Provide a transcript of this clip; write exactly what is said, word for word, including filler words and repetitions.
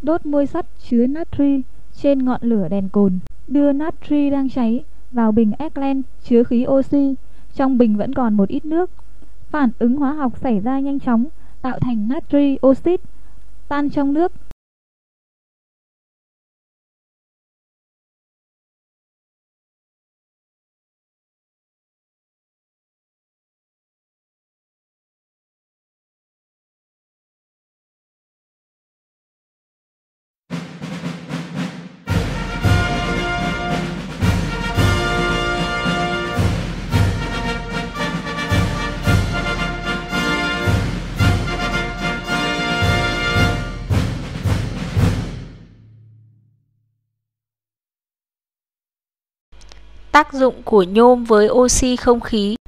Đốt môi sắt chứa natri trên ngọn lửa đèn cồn. Đưa natri đang cháy vào bình ethylene chứa khí oxy. Trong bình vẫn còn một ít nước. Phản ứng hóa học xảy ra nhanh chóng, tạo thành natri oxit tan trong nước. Tác dụng của nhôm với oxy không khí.